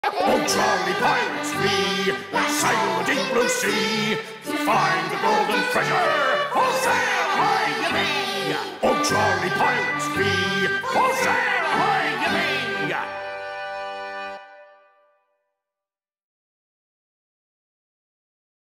Oh, jolly pirates we, let's sail the deep blue sea, to find the golden treasure, full sail ahoy, ye me! Oh, jolly pirates we, full sail ahoy, ye me!